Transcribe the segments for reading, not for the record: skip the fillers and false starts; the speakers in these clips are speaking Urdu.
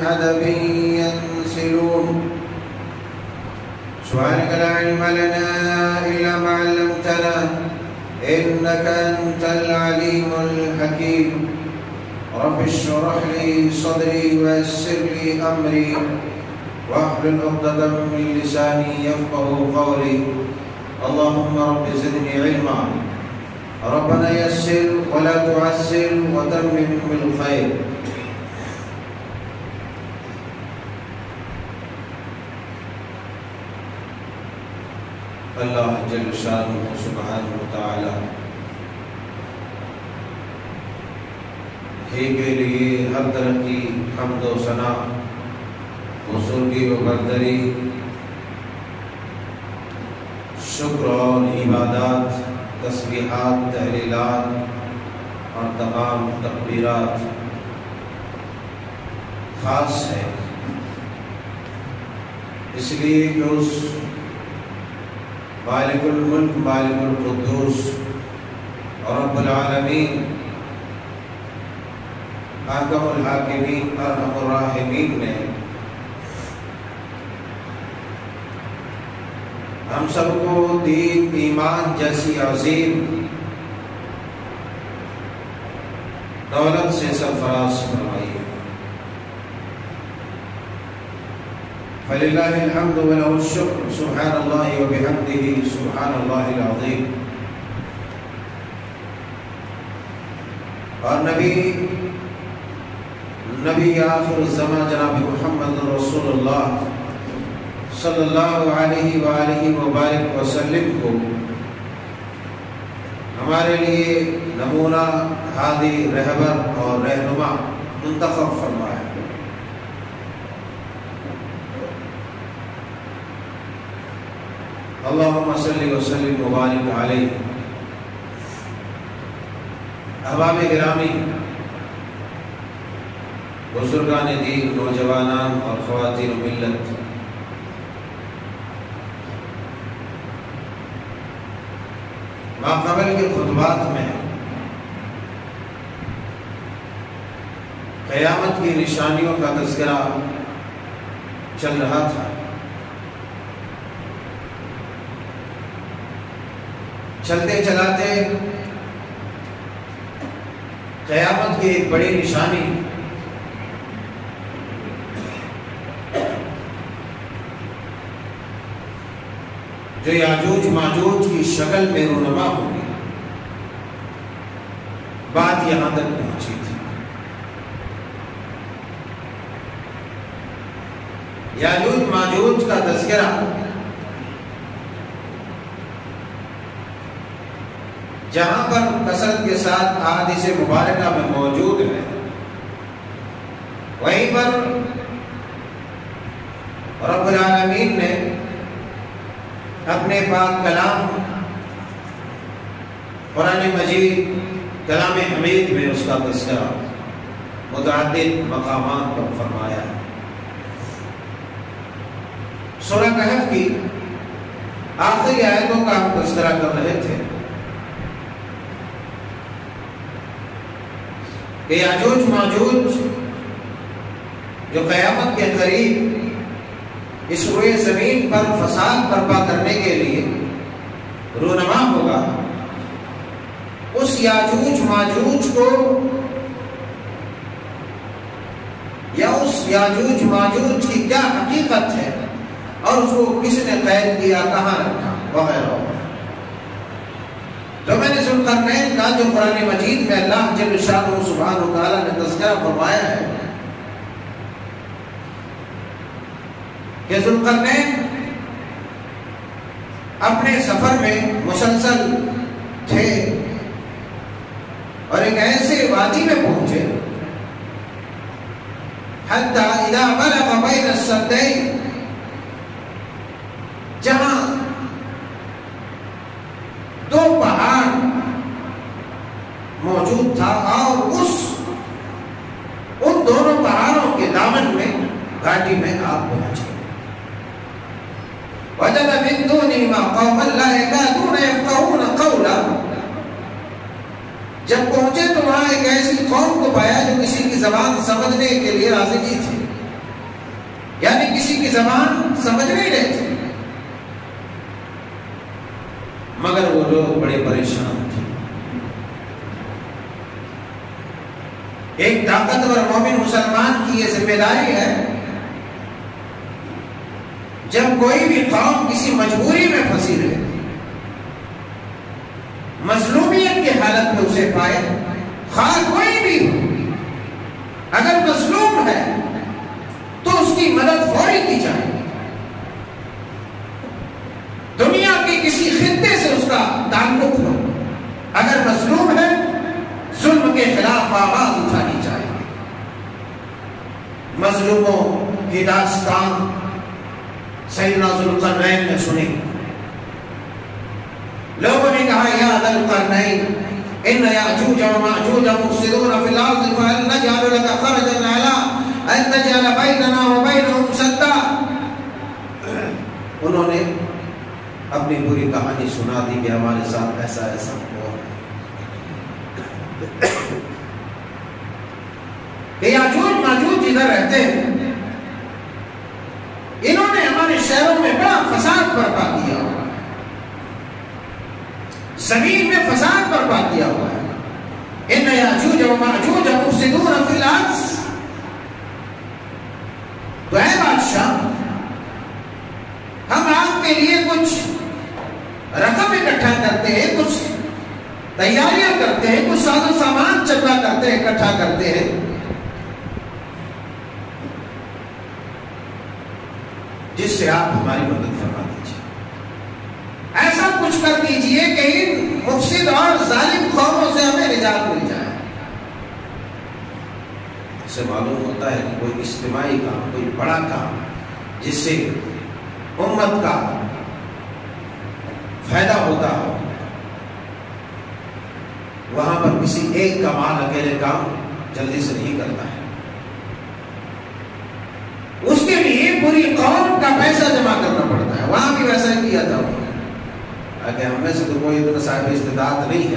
حدب ينسلون سبحانك لا علم لنا إلا ما علمتنا إنك أنت العليم الحكيم رب اشرح لي صدري ويسر لي أمري واحلل عقدة من لساني يفقهوا قولي اللهم رب زدني علما ربنا يسر ولا تعسر وتمم بالخير. اللہ جل شانہ سبحانہ وتعالی ہی کے لیے ہر طرح کی حمد و ثنا بزرگی و برتری شکر اور عبادات تسبیحات تحلیلات اور تمام تکبیرات خاص ہے، اس لیے کہ اس مالک الملک مالک القدوس اور رب العالمین حاکم الحاکمین ارحم الراحمین نے ہم سب کو دین ایمان جیسی عظیم دولت سے سرفراز فرمائی ہے. فللہ الحمد ولہ الشکر سبحان اللہ وبحمدہ سبحان اللہ العظیم. اور نبی آخر الزمان جناب محمد رسول اللہ صلی اللہ علیہ وآلہ وبارک وسلم کو ہمارے لیے نمونہ، ہادی، رہبر اور رہنما منتخب فرمایا. اللہم صلی وسلم وبارک علیہ. احباب گرامی، بزرگان دین، نوجوانان اور خواتین ملت، ماقبل کے خطبات میں قیامت کی نشانیوں کا تذکرہ چل رہا تھا. چلتے چلاتے قیامت کی ایک بڑی نشانی جو یاجوج ماجوج کی شکل میں رونما ہوگی، بات یہاں تک پہنچی تھی. یاجوج ماجوج کا تذکرہ جہاں پر کثرت کے ساتھ احادیث مبارکہ میں موجود ہے، وہیں پر رب العالمین نے اپنے پاک کلام قرآن مجید کلام حمید میں اس کا تذکرہ متعدد مقامات پر فرمایا ہے. سورہ کہف کی آخری آیتوں کا ہم تذکرہ کر رہے تھے کہ یاجوج ماجوج جو قیامت کے قریب اس روئے زمین پر فساد برپا کرنے کے لیے رونما ہوگا، اس یاجوج ماجوج کو یا اس یاجوج ماجوج کی کیا حقیقت ہے اور اس کو کس نے قید کیا، کہاں رکھا، وغیرہ. تو میں نے ذوالقرنین کا جو قرآن مجید میں اللہ جل شانہ سبحانہ وتعالی نے تذکرہ فرمایا ہے کہ ذوالقرنین اپنے سفر میں مسلسل تھے اور ایک ایسے وادی میں پہنچے حتی اذا بلغ بین السدین، جہاں دو پہاڑ موجود تھا اور ان دونوں پہاڑوں کے دامن میں گھاٹی میں آپ پہنچے. وجد من دونهما قوما لا يكادون يفقهون قولا. جب پہنچے تو وہاں ایک ایسی قوم کو پایا جو کسی کی زبان سمجھنے کے لیے راضی نہیں تھی. یعنی کسی کی زبان سمجھ نہیں رہے تھے، مگر وہ لوگ بڑے پریشان تھے۔ ایک طاقتور مومن مسلمان کی یہ ذمہ داری ہے، جب کوئی بھی قوم کسی مجبوری میں پھنسی رہے، مظلومیت کی حالت میں اسے پائے، خواہ کوئی بھی ہو، اگر مظلوم ہے تو اس کی مدد فوری کی جائے۔ دنیا کے کسی خطے سے اس کا تعلق ہو، اگر مظلوم ہے ظلم کے خلاف آواز اٹھانی چاہیے۔ مظلوموں کی داستان سیدنا ذوالقرنین نے سنی، لوگوں نے کہا یا ذا القرنین ان یاجوج و ماجوج مفسدون فی الارض فهل نجعل لك خرجا على ان تجعل بیننا وبینهم سدا۔ انہوں نے اپنی پوری کہانی سنا دی کہ ہمارے ساتھ ایسا ایسا ہوا کہ یاجوج ماجوج ادھر رہتے ہیں، انہوں نے ہمارے شہروں میں بڑا فساد برپا کیا ہوا ہے، زمین میں فساد برپا کیا ہوا ہے۔ ان یاجوج و ماجوج مفسدون فی الارض، تو اے بادشاہ ہم آپ کے لیے کچھ رقم اکٹھا کرتے ہیں، کچھ تیاریاں کرتے ہیں، کچھ ساز و سامان چندہ کرتے ہیں، اکٹھا کرتے ہیں، جس سے آپ ہماری مدد فرما دیجیے۔ ایسا کچھ کر دیجیے کہ ان مفسد اور ظالم قوموں سے ہمیں نجات مل جائے۔ اس سے معلوم ہوتا ہے کہ کوئی اجتماعی کام، کوئی بڑا کام جس سے امت کا فائدہ ہوتا ہو، وہاں پر کسی ایک کا مال اکیلے کام جلدی سے نہیں کرتا ہے، اس کے لیے پوری قوم کا پیسہ جمع کرنا پڑتا ہے۔ وہاں بھی ویسا ہی کیا تھا، کہ ہم میں سے تو کوئی اتنا صاحب استطاعت نہیں ہے،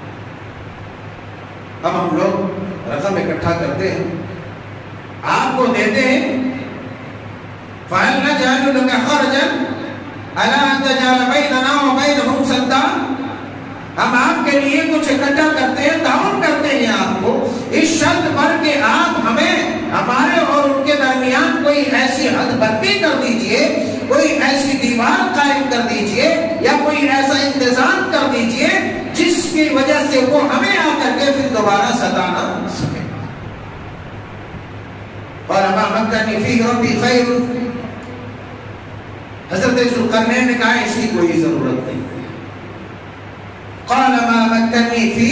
اب ہم لوگ رقم اکٹھا کرتے ہیں، آپ کو دیتے ہیں، فَهَلْ نَجْعَلُ لَكَ خَرْجًا عَلَىٰ أَن تَجْعَلَ بَيْنَنَا وَبَيْنَهُمْ سَدًّا، ہم آپ کے لیے کچھ اکٹھا کرتے ہیں، تعاون کرتے ہیں آپ کو اس شرط پر کہ آپ ہمیں ہمارے اور ان کے درمیان کوئی ایسی حد بندی کر دیجئے، کوئی ایسی دیوار قائم کر دیجئے، یا کوئی ایسا انتظام کر دیجئے جس کی وجہ سے وہ ہمیں آ کر کے پھر دوبارہ ستا نہ سکے۔ اور اما مکنی فی ربی خیر، حضرت ذوالقرنین نے کہا اس کی کوئی ضرورت نہیں۔ قال ما مکنی فی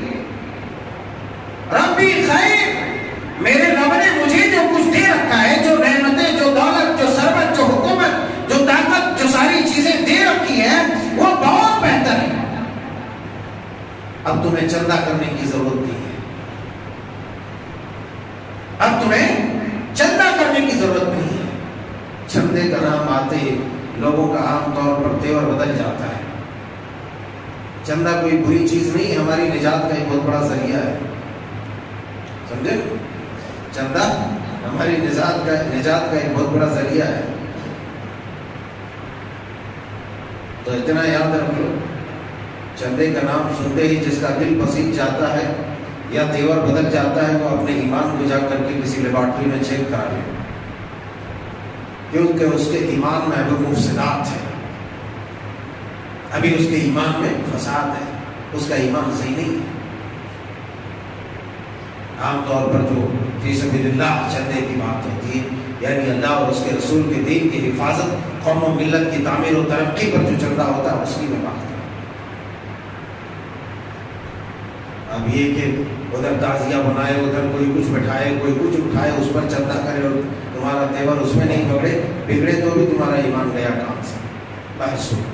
ربی خیر، میرے رب نے مجھے جو کچھ دے رکھا ہے، جو نعمتیں، جو دولت، جو ثروت، جو حکومت، جو طاقت، جو ساری چیزیں دے رکھی ہے، وہ بہت بہتر ہے۔ اب تمہیں چندہ کرنے کی ضرورت نہیں ہے، اب تمہیں چندہ کرنے کی ضرورت نہیں ہے۔ چندے کا نام آتے ہی لوگوں کا عام طور پر تیور بدل جاتا ہے۔ چندہ کوئی بری چیز نہیں، ہماری نجات کا ایک بہت بڑا ذریعہ ہے، سمجھے؟ چندہ ہماری نجات کا ایک بہت بڑا ذریعہ ہے۔ تو اتنا یاد رکھ لو، چندے کا نام سنتے ہی جس کا دل پسیج جاتا ہے یا تیور بدل جاتا ہے، وہ اپنے ایمان کو جا کر کے کسی لیبارٹری میں چیک کرا لے، کیونکہ اس کے ایمان میں ابھی مفسدات ہے، ابھی اس کے ایمان میں فساد ہے، اس کا ایمان صحیح نہیں ہے۔ عام طور پر جو فی سبیل اللہ چندے کی بات ہوتی ہے، یعنی اللہ اور اس کے رسول کے دین کی حفاظت، قوم و ملت کی تعمیر و ترقی پر جو چندہ ہوتا ہے اس کی میں بات ہے۔ اب یہ کہ ادھر تعزیہ بنائے، ادھر کوئی کچھ بٹھائے، کوئی کچھ اٹھائے، اس پر چندہ کرے اور تمہارا تیور اس میں نہیں بگڑے تو بھی تمہارا ایمان گیا کام سے۔ بحث ہو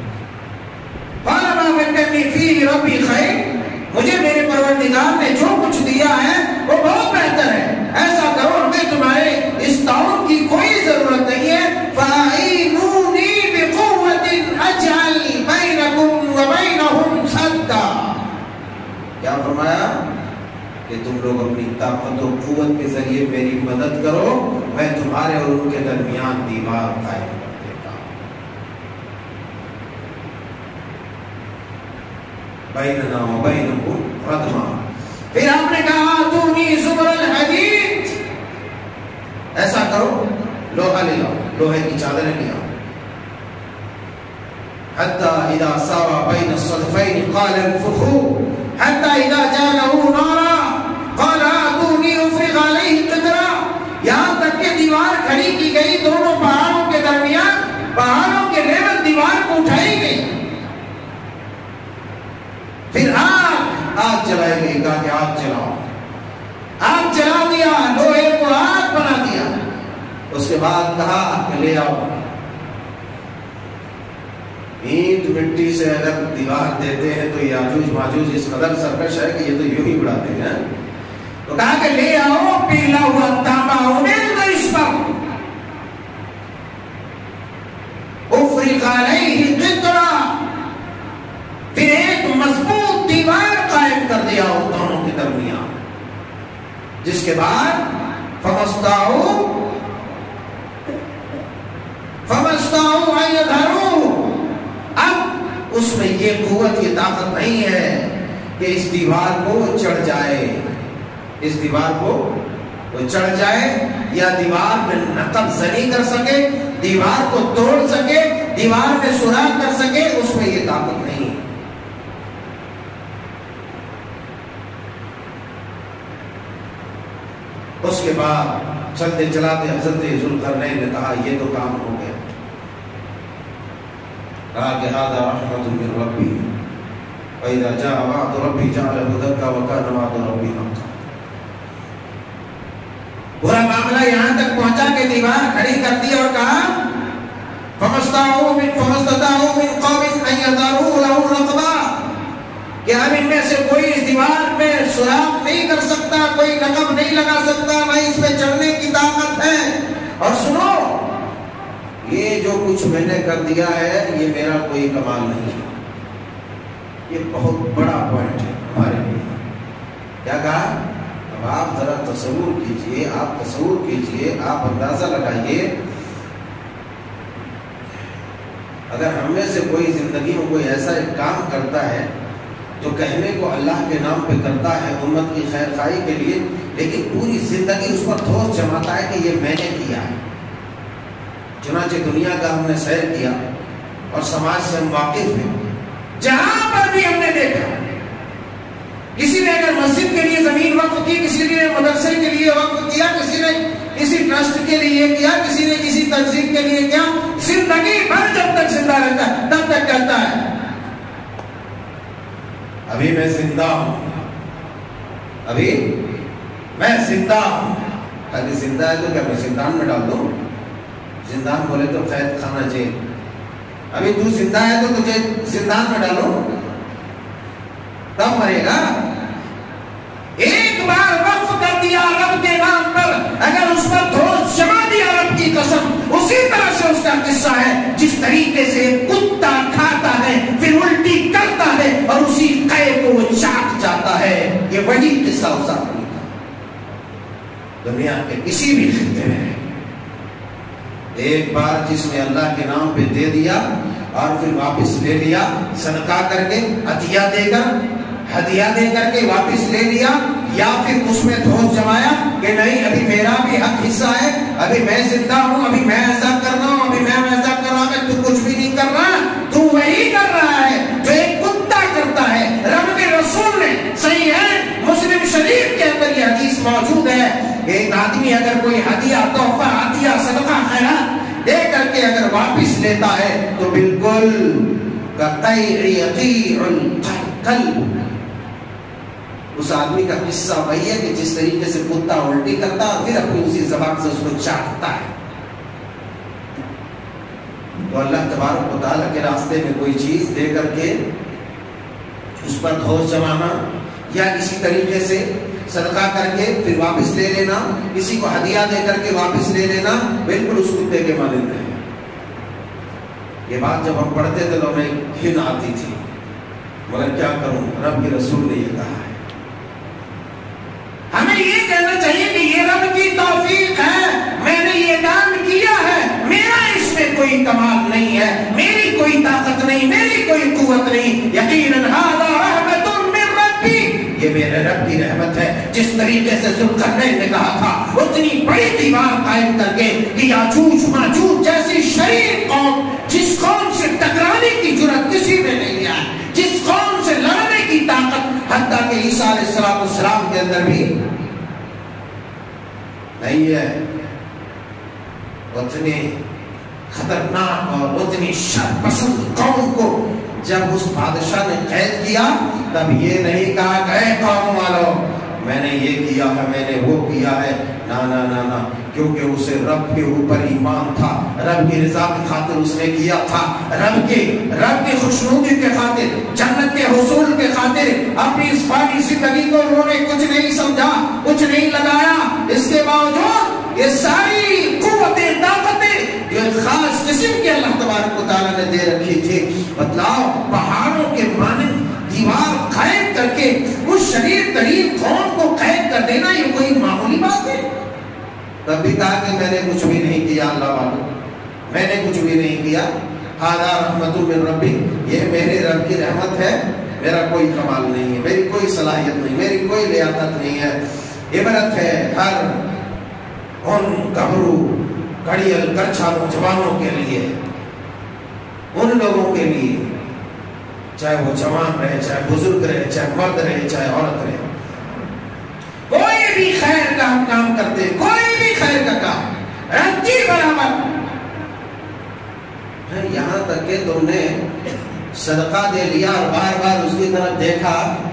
ربی خیر، مجھے میرے پروردگار نے جو کچھ دیا ہے وہ بہت بہتر ہے، ایسا کرو ہمیں تمہارے اس تعاون کی کوئی ضرورت نہیں ہے۔ فَأَعِينُونِي بِقُوَّةٍ أَجْعَلْ بَيْنَكُمْ وَبَيْنَهُمْ سَدًّا، کیا فرمایا کہ تم لوگ اپنی طاقت و قوت کے ذریعے میری مدد کرو، میں تمہارے اور ان کے درمیان دیوار قائم کر دیتا ہوں۔ بیننا و بینکم ردما۔ پھر آپ نے کہا آتونی زبر الحدید، ایسا کرو لوہا لے لاؤ، لوہے کی چادریں لے آؤ۔ حتی اذا ساوى بین الصدفین قال انفخوا حتی اذا جعله نارا قال آتونی افرغ علیہ قطرا۔ یہاں تک کہ دیوار کھڑی کی گئی دونوں پہاڑوں کے درمیان، پہاڑوں کے لیول دیوار کو اٹھائی گئی، پھر آگ جلائی گئی، کہا کہ آگ جلاؤ، آگ جلا دیا، لوہے کو آگ بنا دیا۔ اس کے بعد کہا کہ لے آؤ اینٹ مٹی سے اگر دیوار دیتے ہیں تو یاجوج ماجوج اس قدر سرکش ہے کہ یہ تو یوں ہی اڑاتے ہیں۔ تو کہا کہ لے آؤ پیلا ہوا تانبا امیل دو اس پر، افرغ علیہ قطرا، پھر ایک مضبوط دیوار قائم کر دیا ان دونوں کے درمیان، جس کے بعد فمستطاعوا ان یظہروا۔ اب اس میں یہ قوت یہ طاقت نہیں ہے کہ اس دیوار کو چڑھ جائے، اس دیوار کو وہ چڑھ جائے یا دیوار میں نقب زنی کر سکے، دیوار کو توڑ سکے، دیوار میں سوراخ کر سکے، اس میں یہ طاقت نہیں ہے۔ اس کے بعد چلتے چلاتے حضرت ذوالقرنین نے کہا یہ تو کام ہو گیا، کہا کہ ھذا رحمۃ من ربی فاذا جاء وعد ربی جعلہ دکا وکان وعد ربی حقا۔ پورا معاملہ یہاں تک پہنچا کہ دیوار کھڑی کر دی اور کہا فمستطاعوا من قوم ان یظہروا لہ رقبا، کہ اب ان میں سے کوئی اس دیوار میں سوراخ نہیں کر سکتا، کوئی نقب نہیں لگا سکتا، نہ اس پہ چڑھنے کی طاقت ہے۔ اور سنو، یہ جو کچھ میں نے کر دیا ہے یہ میرا کوئی کمال نہیں ہے، یہ بہت بڑا پوائنٹ ہے ہمارے لیے۔ کیا کہا؟ اب آپ ذرا تصور کیجئے، آپ تصور کیجئے، آپ اندازہ لگائیے، اگر ہم میں سے کوئی زندگی میں کوئی ایسا ایک کام کرتا ہے جو کہنے کو اللہ کے نام پہ کرتا ہے امت کی خیر خواہی کے لیے، لیکن پوری زندگی اس پر ٹھوس جماتا ہے کہ یہ میں نے کیا ہے۔ چنانچہ دنیا کا ہم نے سیر کیا اور سماج سے ہم واقف ہیں، جہاں پر بھی ہم نے دیکھا کسی نے اگر مسجد کے لیے زمین وقف کی، کسی نے مدرسے کے لیے وقف کیا، کسی نے کسی ٹرسٹ کے لیے کیا، کسی نے کسی تنظیم کے لیے کیا، زندگی بھر جب تک زندہ رہتا ہے تب تک کہتا ہے ابھی میں زندہ ہوں، ابھی میں زندہ ہوں۔ ابھی زندہ ہے تو کیا میں زندان میں ڈال دوں؟ زندان بولے تو قید خانہ جیل، ابھی تو زندہ ہے تو تجھے زندان میں ڈالو، تب مرے گا۔ ایک بار وقف کر دیا رب کے نام پر، اگر اس پر ٹھوس جما دیا رب کی قسم، اسی طرح سے اس کا قصہ ہے جس طریقے سے کتا کھاتا ہے پھر الٹی کرتا ہے اور اسی قے کو وہ چاٹ جاتا ہے، یہ وہی قصہ اس آدمی کا دنیا کے کسی بھی خطے میں ہے۔ ایک بار جس نے اللہ کے نام پہ دے دیا اور پھر واپس لے لیا، صدقہ کر کے، عطیہ دے کر، ہدیہ دے کر کے واپس لے لیا، یا پھر اس میں ٹھوس جمایا کہ نہیں ابھی میرا بھی حق حصہ ہے، ابھی میں زندہ ہوں، ابھی میں ایسا کر رہا ہوں، ابھی میں ایسا کر رہا ہوں، تو کچھ بھی نہیں کر رہا، تو وہی کر رہا ہے جو ایک کتا کرتا ہے۔ رب کے رسول نے صحیح ہے مسلم شریف کے اندر یہ حدیث موجود ہے کہ ایک آدمی اگر کوئی ہدیہ، تحفہ، عطیہ، صدقہ، خیرات دے کر کے اگر واپس لیتا ہے تو بالکل اس آدمی کا قصہ وہی ہے کہ جس طریقے سے کتا الٹی کرتا اور پھر اپنی اسی زبان سے اس کو چاٹتا ہے۔ تو اللہ تبارک و تعالیٰ کے راستے میں کوئی چیز دے کر کے اس پر ٹھوس جمانا یا کسی طریقے سے صدقہ کر کے پھر واپس لے لینا، کسی کو ہدیہ دے کر کے واپس لے لینا، بالکل اس کتے کے مانند ہے۔ یہ بات جب ہم پڑھتے تھے تو ہمیں گھن آتی تھی، مگر کیا کروں، رب کے رسول نے یہ کہا ہے۔ ہم ہمیں یہ کہنا چاہیے کہ یہ رب کی توفیق ہے، میں نے یہ کام کیا ہے، میرا اس میں کوئی کمال نہیں ہے، میری کوئی طاقت نہیں، میری کوئی قوت نہیں، یقیناً ھذا رحمت من ربی، یہ میرے رب کی رحمت ہے۔ جس طریقے سے ذوالقرنین نے کہا تھا اتنی بڑی دیوار قائم کر کے کہ یاجوج ماجوج جیسی شریر قوم، جس قوم سے ٹکرانے کی جرأت کسی میں نہیں ہے، جس قوم سے لڑنے کی طاقت حتیٰ کہ عیسیٰ علیہ السلام کے اندر بھی نہیں ہے، اتنی خطرناک اور اتنی شر پسند قوم کو جب اس بادشاہ نے قید کیا تب یہ نہیں کہا کہ اے قوم والو میں نے یہ کیا ہے، میں نے وہ کیا ہے، نا نا نا نا، کیونکہ اسے رب کے اوپر ایمان تھا، رب کی رضا کی خاطر اس نے کیا تھا، رب کی خوشنودی کے خاطر، جنت کے حصول کے خاطر اپنی اس فانی زندگی کو انہوں نے کچھ نہیں سمجھا، کچھ نہیں لگایا۔ اس کے باوجود یہ ساری قوتیں طاقتیں جو ایک خاص قسم کے اللہ تبارک و تعالیٰ نے دے رکھی تھی، بتلاؤ پہاڑوں کے مانند دیوار قائم کر کے اس شریر ترین قوم کو قید کر دینا یہ کوئی معمولی بات ہے؟ تب بھی کہا کہ میں نے کچھ بھی نہیں کیا، اللہ والوں میں نے کچھ بھی نہیں کیا، ھذا رحمت من ربی، یہ میرے رب کی رحمت ہے، میرا کوئی کمال نہیں ہے، میری کوئی صلاحیت نہیں، میری کوئی لیاقت نہیں ہے۔ عبرت ہے ہر ان گھبرو گھڑیل کرچھا نوجوانوں کے لیے، ان لوگوں کے لیے چاہے وہ جوان رہے، چاہے بزرگ رہے، چاہے مرد رہے، چاہے عورت رہے، کوئی بھی خیر کا کام کرتے، کوئی بھی خیر کا کام رنجی برابر، یہاں تک کہ تم نے صدقہ دے لیا اور بار بار اس کی طرف دیکھا،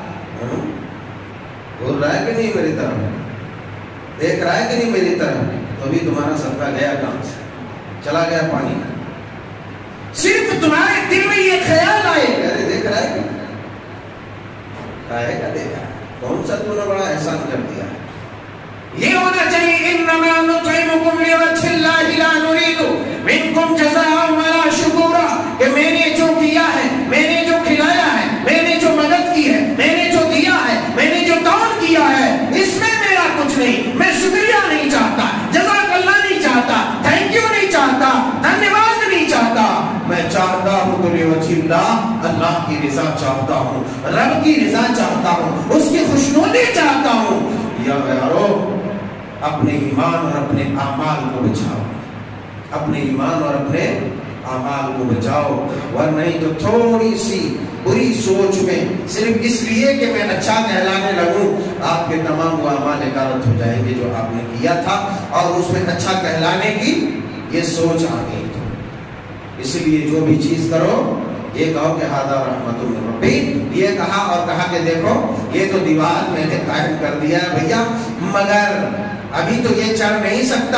بول رہا ہے کہ نہیں میری طرف، دیکھ رہا ہے کہ نہیں میری طرف، تو بھی تمہارا صدقہ گیا کام سے، چلا گیا پانی میں۔ صرف تمہارے دل میں یہ خیال آئے کہ دیکھ رہا ہے کہے گا دیکھا کون سا تم نے بڑا احسان کر دیا ہے، یہ ہونا چاہیے انما نطعمکم لوجہ اللہ لا نرید منکم جزاء ولا شکورا، کہ میں نے جو کیا ہے، میں نے جو کھلایا ہے، میں نے جو مدد کی ہے، میں نے جو دیا ہے، میں نے جو تعاون کیا ہے، اس میں میرا کچھ نہیں، میں شکریہ نہیں چاہتا، جزاک اللہ نہیں چاہتا، تھینک یو نہیں چاہتا، دھنیواد نہیں چاہتا، میں چاہتا ہوں تو لوجہ اللہ، اللہ کی رضا چاہتا ہوں، رب کی رضا چاہتا ہوں، اس کی خوشنودی چاہتا ہوں۔ یا یارو اپنے ایمان اور اپنے اعمال کو بچاؤ، اپنے ایمان اور اپنے اعمال کو بچاؤ، ورنہ نہیں تو تھوڑی سی بری سوچ میں صرف اس لیے کہ میں اچھا کہلانے لگوں آپ کے تمام وہ اعمال غارت ہو جائیں گے جو آپ نے کیا تھا، اور اس میں اچھا کہلانے کی یہ سوچ آ گئی۔ اس لیے جو بھی چیز کرو یہ کہو کہ ھذا رحمت من ربی، یہ کہا اور کہا کہ دیکھو یہ تو دیوار میں نے قائم کر دیا ہے بھیا، مگر ابھی تو یہ چڑھ نہیں سکتا۔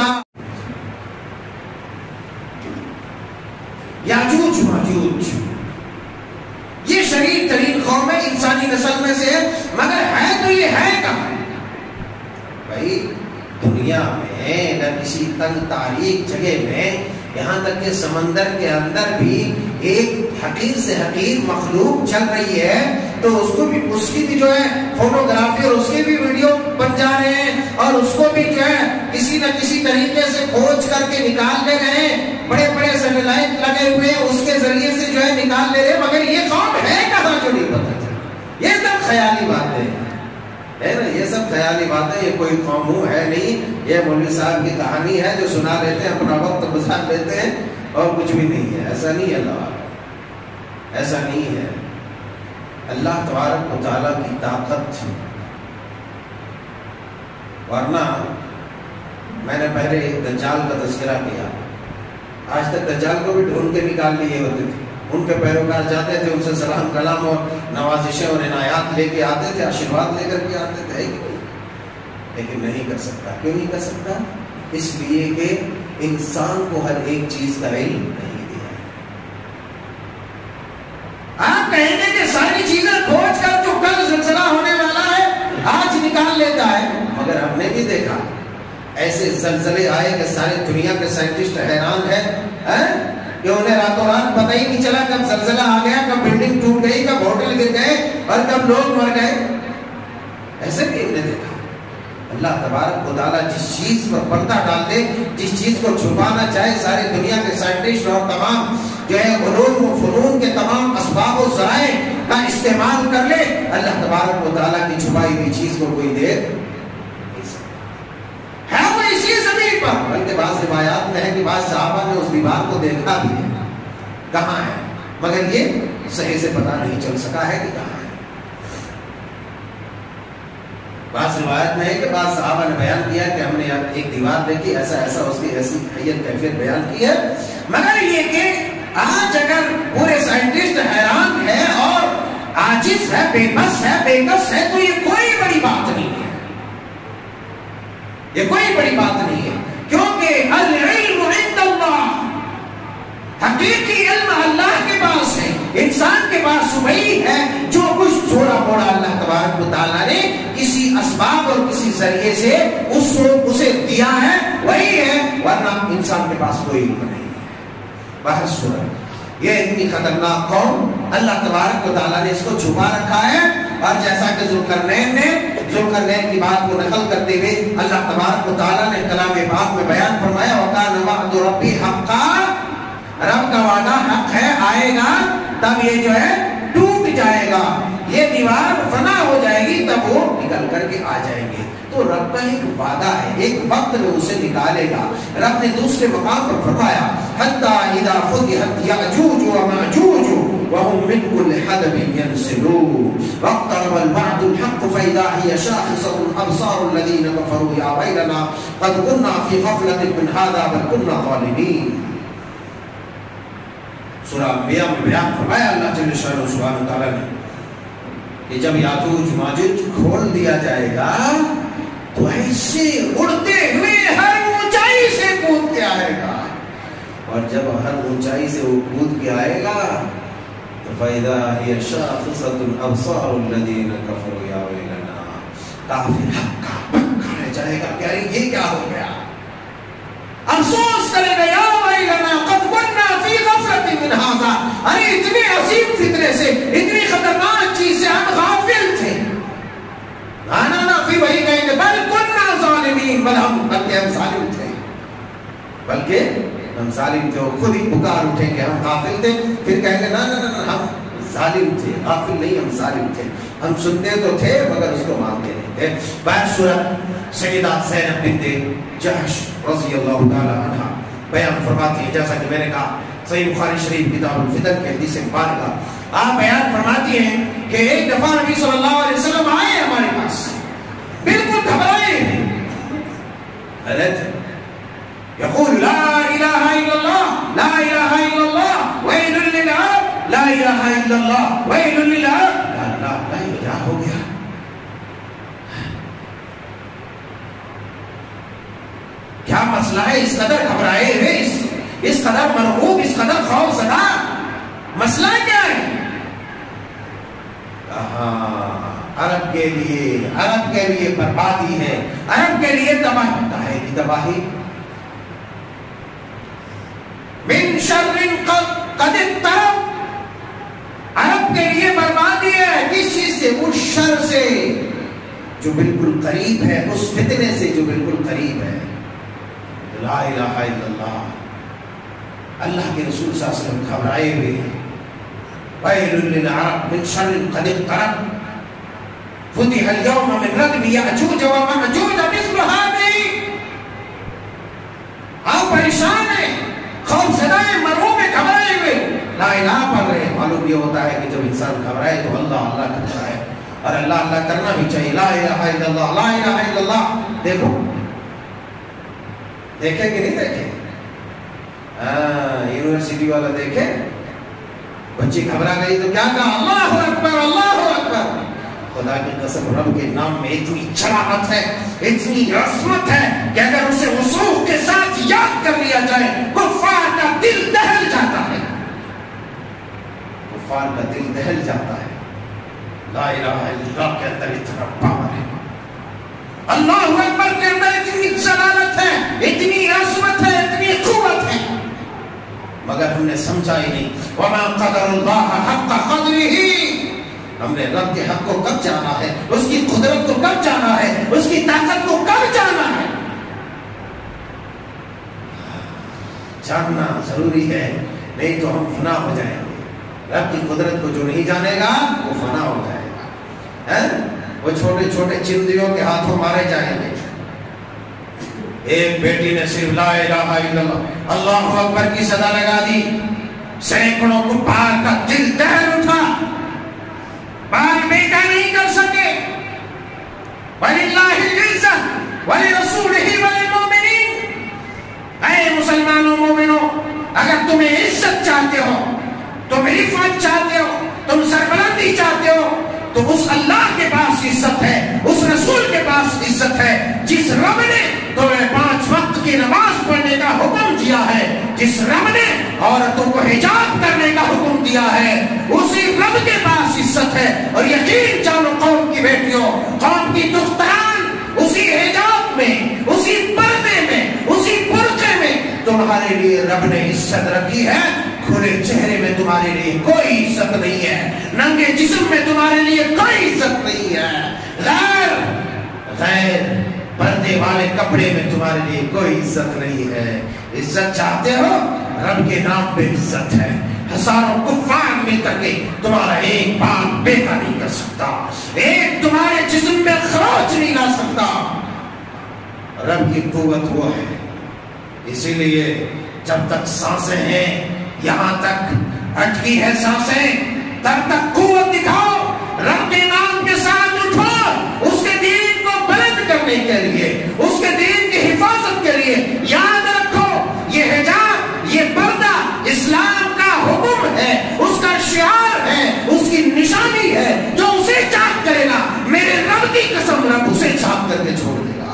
یاجوج ماجوج یہ شریر ترین قوم ہے، انسانی نسل میں سے ہے، مگر ہے تو یہ ہے کہاں؟ بھائی دنیا میں نہ کسی تنگ تاریک جگہ میں، یہاں تک کہ سمندر کے اندر بھی ایک حقیر سے حقیر مخلوق چل رہی ہے، تو اس کو بھی، اس کی بھی جو ہے فوٹوگرافی اور اس کے بھی ویڈیو بن جا رہے ہیں، اور اس کو بھی جو ہے کسی نہ کسی طریقے سے کھوج کر کے نکال لے گئے ہیں، بڑے بڑے سیٹلائٹ لگے ہوئے ہیں اس کے ذریعے سے جو ہے نکال لے رہے، مگر یہ قوم ہے کہاں جو نہیں پتا چلا۔ یہ سب خیالی باتیں ہے نا، یہ سب خیالی باتیں، یہ کوئی قوم ہے نہیں، یہ مولوی صاحب کی کہانی ہے جو سنا لیتے ہیں، اپنا وقت گزار لیتے ہیں، اور کچھ بھی نہیں ہے، ایسا نہیں ہے اللہ، ایسا نہیں ہے۔ اللہ تبارک و تعالیٰ کی طاقت، ورنہ میں نے پہلے دجال کا تذکرہ کیا، آج تک دجال کو بھی ڈھونڈ کے نکال لیے ہوتے تھے، ان کے پیروکار جاتے تھے، ان سے سلام کلام اور نوازشیں اور عنایات لے کے آتے تھے، آشیرواد لے کر کے آتے تھے، لیکن نہیں کر سکتا۔ کیوں نہیں کر سکتا؟ اس لیے کہ انسان کو ہر ایک چیز کا علم نہیں دیا۔ آپ کہیں گے کہ ساری چیزیں کھوج کر جو کل زلزلہ ہونے والا ہے آج نکال لیتا ہے، مگر ہم نے بھی دیکھا ایسے زلزلے آئے کہ ساری دنیا کے سائنٹسٹ حیران ہیں کہ انہیں راتوں رات پتہ ہی نہیں چلا کب زلزلہ آ گیا، کب بلڈنگ ٹوٹ گئی، کب ہوٹل گر گئے اور کب لوگ مر گئے۔ ایسے بھی ہم نے دیکھا، اللہ تبارک و تعالیٰ جس چیز پر پردہ ڈال دے، جس چیز کو چھپانا چاہے، ساری دنیا کے سائنٹسٹ اور تمام جو ہے علوم و فنون کے تمام اسباب و ذرائع کا استعمال کر لے، اللہ تبارک و تعالیٰ کی چھپائی ہوئی چیز کو کوئی دیکھ نہیں سکتا ہے۔ وہ اسی زمین پر، بلکہ بعض روایات میں ہے کہ بعض صحابہ نے اس دیوار کو دیکھا بھی ہے کہاں ہے، مگر یہ صحیح سے پتہ نہیں چل سکا ہے کہ کہاں ہے۔ بعض روایت میں ہے کہ بعض صحابہ نے بیان کیا کہ ہم نے ایک دیوار دیکھی، ایسا ایسا اس کی ایسی حیت کیفیت بیان کی ہے، مگر یہ کہ آج اگر پورے سائنٹسٹ حیران ہے اور عاجز ہے، بے بس ہے، بے کس ہے، تو یہ کوئی بڑی بات نہیں ہے، یہ کوئی بڑی بات نہیں ہے، کیونکہ العلم عند اللہ، حقیقی علم اللہ کے پاس ہے، انسان کے پاس وہی ہے جو کچھ تھوڑا موڑا اللہ تبارک و تعالیٰ نے کسی اسباب اور کسی ذریعے سے اسے دیا ہے، وہی ہے، ورنہ انسان کے پاس کوئی علم نہیں ہے۔ بہر صورت یہ اتنی خطرناک قوم اللہ تبارک و تعالیٰ نے اس کو چھپا رکھا ہے، اور جیسا کہ ذوالقرنین کی بات کو نقل کرتے ہوئے اللہ تبارک و تعالیٰ نے کلام پاک میں بیان فرمایا وَكَانَ وَعْدُ رَبِّ حَقًّا، رب کا وعدہ حق ہے، آئے گا تب یہ جو ہے ٹوٹ جائے گا، یہ دیوار فنا ہو جائے گی، تب وہ نکل کر کے آ جائیں گے۔ تو رب کا ایک وعدہ ہے، ایک وقت میں اسے نکالے گا۔ رب نے دوسرے مقام پر فرمایا حَتَّى إِذَا فُتِحَتْ يَأْجُوجُ وَمَأْجُوجُ وَهُمْ مِنْ كُلِّ حَدَبٍ يَنْسِلُونَ وَاقْتَرَبَ الْوَعْدُ الْحَقُّ فَإِذَا هِيَ شَاخِصَةٌ أَبْصَارُ الَّذِينَ كَفَرُوا يَا وَيْلَنَا قَدْ كُنَّا فِي غَفْلَةٍ مِنْ هَذَا بَلْ كُنَّا ظَالِمِينَ۔ سورہ انبیاء میں بیان فرمایا اللہ جل شانہ سبحانہ وتعالیٰ نے کہ جب یاجوج ماجوج کھول دیا جائے گا تو ایسے اڑتے ہوئے ہر اونچائی سے کود کے آئے گا، اور جب ہر اونچائی سے وہ کود کے آئے گا تو فَإِذَا هِيَ شَاخِصَةٌ أَبْصَارُ الَّذِينَ كَفَرُوا يَا وَيْلَنَا، کافر حق کا پکا رہ جائے گا کہ یہ کیا ہو گیا، افسوس کرے گا یا ویلنا قد كنا فی غفلۃ من ھذا، ارے اتنے عظیم فتنے سے، اتنی خطرناک چیز سے ہم غافل تھے۔ نا پھر وہی کہیں گے بل كنا ظالمین، بلکہ ہم ظالم تھے، بلکہ ہم ظالم تھے، اور خود ہی پکار اٹھیں گے ہم غافل تھے، پھر کہیں گے نا ہم ظالم تھے، غافل نہیں، ہم ظالم تھے، ہم سنتے تو تھے مگر اس کو مانتے نہیں تھے۔ بہر صورت سیدہ زینب بنت جحش رضی اللہ تعالی عنہ بیان فرماتی ہے، جیسا کہ میں نے کہا صحیح بخاری شریف کتاب الفتن کے حدیث مبارکہ آپ بیان فرماتی ہیں کہ ایک دفعہ نبی صلی اللہ علیہ وسلم آئے ہمارے پاس، بالکل گھبرائے ہیں، یقول لا الہ الا اللہ لا الہ الا اللہ ویل للعرب لا الہ الا اللہ ویل للعرب، اللہ کیا ہو گیا، کیا مسئلہ ہے، اس قدر گھبرائے ہوئے، اس قدر مرعوب، اس قدر خوف زدہ، مسئلہ کیا ہے؟ عرب کے لیے بربادی ہے، عرب کے لیے تباہی، تباہی من شر قد اقترب، عرب کے لیے بربادی ہے، کس چیز سے؟ اس شر سے جو بالکل قریب ہے، اس فتنے سے جو بالکل قریب ہے، لا الہ الا اللہ۔ اللہ کے رسول صلی اللہ علیہ وسلم گھبرائے ہوئے ہیں، ویل للعرب من شر قد اقترب فتح اليوم من ردم یأجوج ومأجوج مثل هذه، آپ پریشان ہیں، خوف زدہ ہیں، مرعوب ہیں، گھبرائے ہوئے، لا الہ پڑھ رہے ہیں۔ معلوم یہ ہوتا ہے کہ جب انسان گھبرائے تو اللہ اللہ کرتا ہے، اور اللہ اللہ کرنا بھی چاہیے، لا الہ الا اللہ لا الہ الا اللہ۔ دیکھو دیکھیں کہ نہیں دیکھیں، یونیورسٹی والا دیکھے، بچی گھبرا گئی تو کیا کہا، اللہ اکبر اللہ اکبر۔ خدا کی قسم رب کے نام میں اتنی شرافت ہے، اتنی عظمت ہے کہ اگر اسے وثوق کے ساتھ یاد کر لیا جائے کفار کا دل دہل جاتا ہے، کفار کا دل دہل جاتا ہے۔ لا الہ الا اللہ کے اندر اتنا پاور ہے، اللہ اکبر کے اندر اتنی جلالت ہے، اتنی عظمت ہے، اتنی قوت ہے، مگر ہم نے سمجھا ہی نہیں۔ وما قدر اللہ حق قدرہ، ہم نے رب کے حق کو کب جانا ہے، اس کی قدرت کو کب جانا ہے، اس کی طاقت کو کب جانا ہے؟ جاننا ضروری ہے، نہیں تو ہم فنا ہو جائیں گے۔ رب کی قدرت کو جو نہیں جانے گا وہ فنا ہو جائے گا، وہ چھوٹے چھوٹے چندیوں کے ہاتھوں مارے جائیں گے۔ ایک بیٹی نے صرف لا الہ الا اللہ اللہ اکبر کی صدا لگا دی، سینکڑوں کفار کا دل دہل اٹھا، بال بیٹا نہیں کر سکے۔ وَلِلَّهِ الْعِزَّةُ وَلِرَسُولِهِ وَلِلْمُؤْمِنِينَ۔ اے مسلمانوں مومنوں، اگر تمہیں عزت چاہتے ہو، تم رفعت چاہتے ہو، تم سربلندی چاہتے ہو، تو اس اللہ کے پاس عزت ہے، اس رسول کے پاس عزت ہے جس رب نے تمہیں 5 وقت کی نماز پڑھنے کا حکم دیا ہے، جس رب نے عورتوں کو حجاب کرنے کا حکم دیا ہے، اسی رب کے پاس عزت ہے۔ اور یقین جانو قوم کی بیٹیوں، قوم کی دختران، اسی حجاب میں، اسی پردے میں، اسی برقعے میں تمہارے لیے رب نے عزت رکھی ہے۔ کھلے چہرے میں تمہارے لیے کوئی عزت نہیں ہے، ننگے جسم میں تمہارے لیے کوئی عزت نہیں ہے، غیر پردے والے کپڑے میں تمہارے لیے کوئی عزت نہیں ہے۔ عزت چاہتے ہو، رب کے نام پہ عزت ہے۔ ہزاروں کفار مل کر کے تمہارا ایک بال بیٹا نہیں کر سکتا، ایک تمہارے جسم میں خروچ نہیں لا سکتا۔ رب کی قوت وہ ہے، اسی لیے جب تک سانسیں ہیں، یہاں تک اٹکی ہے سانسیں، تب تک قوت دکھاؤ، رب کے نام کے ساتھ اٹھو، اس کے دین کو بلند کرنے کے لیے، اس کے دین کی حفاظت کے لیے۔ یاد رکھو، یہ حجاب، یہ پردہ اسلام کا حکم ہے، اس کا شعار ہے، اس کی نشانی ہے۔ جو اسے چاک کرے گا، میرے رب کی قسم، رب اسے چاک کر کے چھوڑ دے گا۔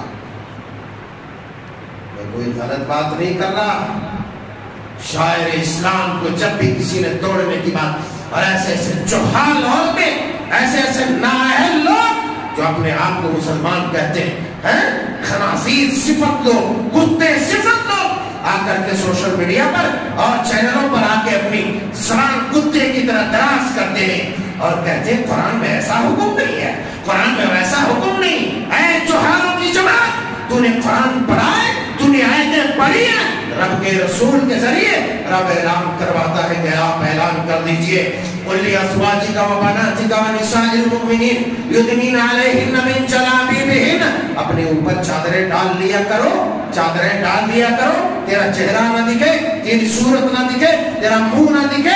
میں کوئی غلط بات نہیں کر رہا۔ شاعر اسلام کو جب بھی کسی نے توڑنے کی بات، اور ایسے ایسے جوہال عورتیں، ایسے ایسے نااہل لوگ جو اپنے آپ کو مسلمان کہتے ہیں، خنازیر صفت لوگ، کتے صفت لوگ، آ کر کے سوشل میڈیا پر اور چینلوں پر آ کے اپنی زبان کتے کی طرح دراز کرتے ہیں اور کہتے ہیں قرآن میں ایسا حکم نہیں ہے، قرآن میں ویسا حکم نہیں۔ اے جوہالوں کی جماعت، تو نے قرآن پڑھا ہے، تو نے آیتیں پڑھی ہیں؟ رب کے رسول کے ذریعے رب اعلان کرواتا ہے کہ آپ اعلان کر دیجئے، قُلْ لِأَزْوَاجِكَ وَبَنَاتِكَ وَنِسَاءِ الْمُؤْمِنِينَ يُدْنِينَ عَلَيْهِنَّ مِنْ جَلَابِيبِهِنَّ۔ اپنے اوپر چادریں ڈال لیا کرو، چادریں ڈال لیا کرو، تیرا چہرہ نہ دکھے، تیری صورت نہ دکھے، تیرا منہ نہ دکھے۔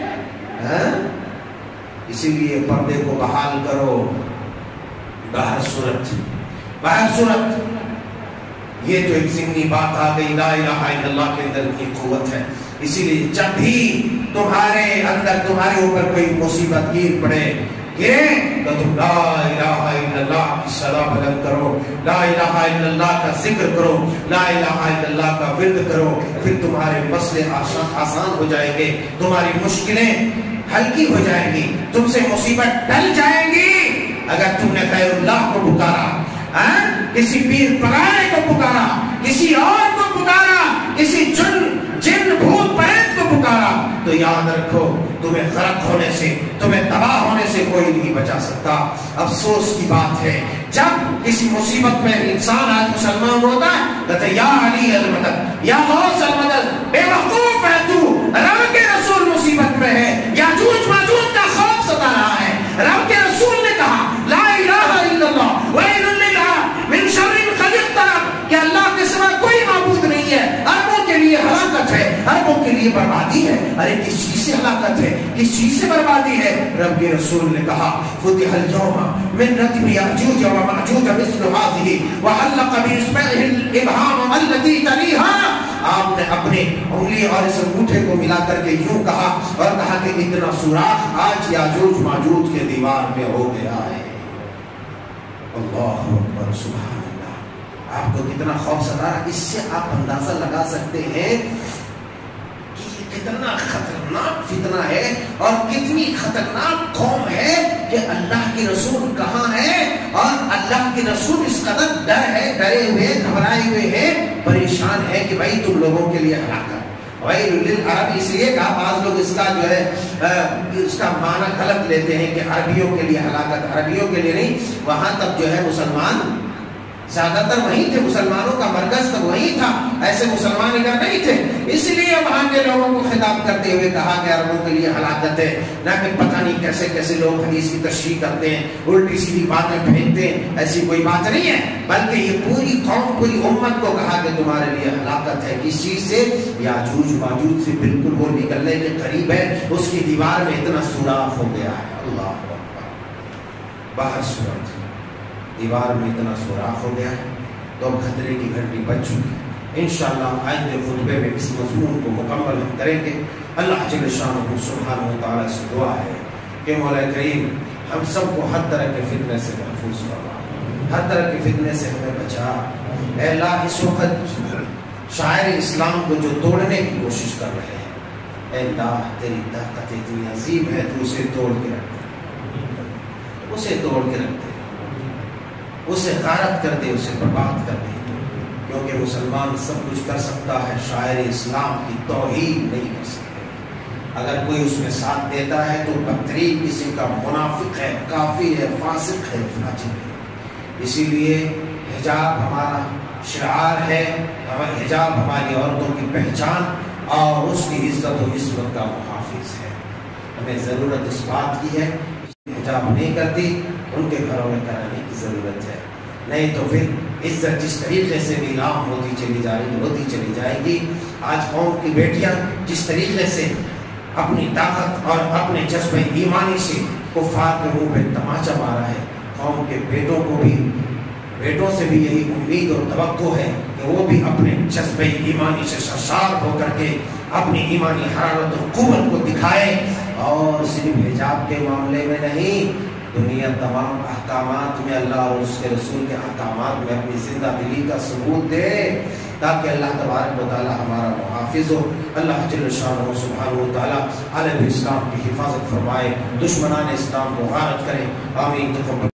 اسی لیے پردے کو بحال کرو۔ باہر صورت، یہ تو ایک ضمنی بات آ گئی، لا الہ الا اللہ کے اندر کی قوت ہے۔ اسی لیے جب بھی تمہارے اندر، تمہارے اوپر کوئی مصیبت گر پڑے، تو تم لا الہ الا اللہ کی صدا بلند کرو، لا الہ الا اللہ کا ذکر کرو، لا الہ الا اللہ کا ورد کرو، پھر تمہارے مسئلے آسان ہو جائیں گے، تمہاری مشکلیں ہلکی ہو جائیں گی، تم سے مصیبت ٹل جائیں گی۔ اگر تم نے غیر اللہ کو پکارا، کسی پیر پرانے کو پکارا، کسی اور کو پکارا، کسی جن بھوت پریت کو پکارا، تو یاد رکھو تمہیں غرق ہونے سے، تمہیں تباہ ہونے سے کوئی نہیں بچا سکتا۔ افسوس کی بات ہے جب کسی مصیبت میں انسان، آج مسلمان ہوتا ہے، کہتے یا علی المدد، یا غوث المدد، بے وقوف ہے تو، رب کے رسول مصیبت میں ہے، یاجوج ماجوج کا خوف ستا رہا ہے۔ رب کے رسول نے کہا لا الہ الا اللہ ویل للہ من شر قد اقترب، کہ اللہ کے سوا کوئی معبود نہیں ہے، اربوں کے لیے ہلاکت ہے، اربوں کے لیے بربادی ہے۔ ارے کس چیز سے ہلاکت ہے، کس چیز سے بربادی ہے؟ رب کے رسول نے کہا فتح اليوم من ردم یاجوج وماجوج مثل هذه وحلق باصبعه الابهام التي تليها۔ آپ نے اپنی انگلی اور اس انگوٹھے کو ملا کر کے یوں کہا اور کہا کہ اتنا سوراخ آج یاجوج ماجوج کے دیوار میں ہو گیا ہے۔ اللہ اکبر، سبحان اللہ۔ آپ کو کتنا خوف ستا رہا، اس سے آپ اندازہ لگا سکتے ہیں کہ یہ کتنا خطرناک فتنہ ہے اور کتنی خطرناک قوم ہے کہ اللہ کے رسول کہاں ہے اور اللہ کے رسول اس قدر ڈرے ہوئے، گھبرائے ہوئے ہیں، پریشان ہے کہ بھائی تم لوگوں کے لیے ہلاکت۔ ویل للعرب اس لیے کہا، بعض لوگ اس کا جو ہے اس کا معنی غلط لیتے ہیں کہ عربیوں کے لیے ہلاکت، عربیوں کے لیے نہیں، وہاں تک جو ہے مسلمان زیادہ تر وہیں تھے، مسلمانوں کا مرکز تب وہیں تھا، ایسے مسلمان ادھر نہیں تھے، اس لیے وہاں کے لوگوں کو خطاب کرتے ہوئے کہا کہ عربوں کے لیے ہلاکت ہے، نہ کہ پتہ نہیں کیسے کیسے لوگ حدیث کی تشریح کرتے ہیں، الٹی سیدھی باتیں پھینکتے ہیں، ایسی کوئی بات نہیں ہے، بلکہ یہ پوری قوم پوری امت کو کہا کہ تمہارے لیے ہلاکت ہے، کس چیز سے؟ یاجوج ماجوج سے، بالکل وہ نکلنے کے قریب ہے، اس کی دیوار میں اتنا سوراخ ہو گیا ہے، اللہ اکبر، باہر صورت دیوار میں اتنا سوراخ ہو گیا ہے، تو اب خطرے کی گھنٹی بج چکی ہے۔ انشاءاللہ آئندہ خطبے میں اس مضمون کو مکمل ہم کریں گے۔ اللہ جل شانہ سبحانہ و تعالیٰ سے دعا ہے کہ مولا کریم ہم سب کو ہر طرح کے فتنے سے محفوظ فرما، ہر طرح کے فتنے سے ہمیں بچا۔ اے اللہ اس وقت شاعر اسلام کو جو توڑنے کی کوشش کر رہے ہیں، اے اللہ تیری طاقت اتنی عظیم ہے، تو اسے توڑ کے رکھ دے، اسے توڑ کے رکھ دے، اسے غارت کر دے، اسے برباد کر دے، کیونکہ مسلمان سب کچھ کر سکتا ہے، شاعر اسلام کی توہین نہیں کر سکتا۔ اگر کوئی اس میں ساتھ دیتا ہے تو بدترین قسم کا منافق ہے، کافر ہے، فاسق ہے، فاجر ہے۔ اسی لیے حجاب ہمارا شعار ہے، حجاب ہماری عورتوں کی پہچان اور اس کی عزت و عصمت کا محافظ ہے۔ ہمیں ضرورت اس بات کی ہے، حجاب نہیں کرتی ان کے گھروں میں کرانے کی ضرورت ہے، نہیں تو پھر عزت جس طریقے سے نیلام ہوتی چلی جائے گی۔ آج قوم کی بیٹیاں جس طریقے سے اپنی طاقت اور اپنے جذبہ ایمانی سے کفار کے منہ پہ تماچا مارا ہے، قوم کے بیٹوں سے بھی یہی امید اور توقع ہے کہ وہ بھی اپنے جذبہ ایمانی سے سرشار ہو کر کے اپنی ایمانی حرارت و قوت کو دکھائے، اور صرف حجاب کے معاملے میں نہیں، دنیا تمام احکامات میں اللہ اور اس کے رسول کے احکامات میں اپنی زندہ دلی کا ثبوت دے، تاکہ اللہ تبارک و تعالی ہمارا محافظ ہو۔ اللہ جل شانہ سبحانہ و تعالی عالم اسلام کی حفاظت فرمائے، دشمنان اسلام کو غارت کرے، آمین۔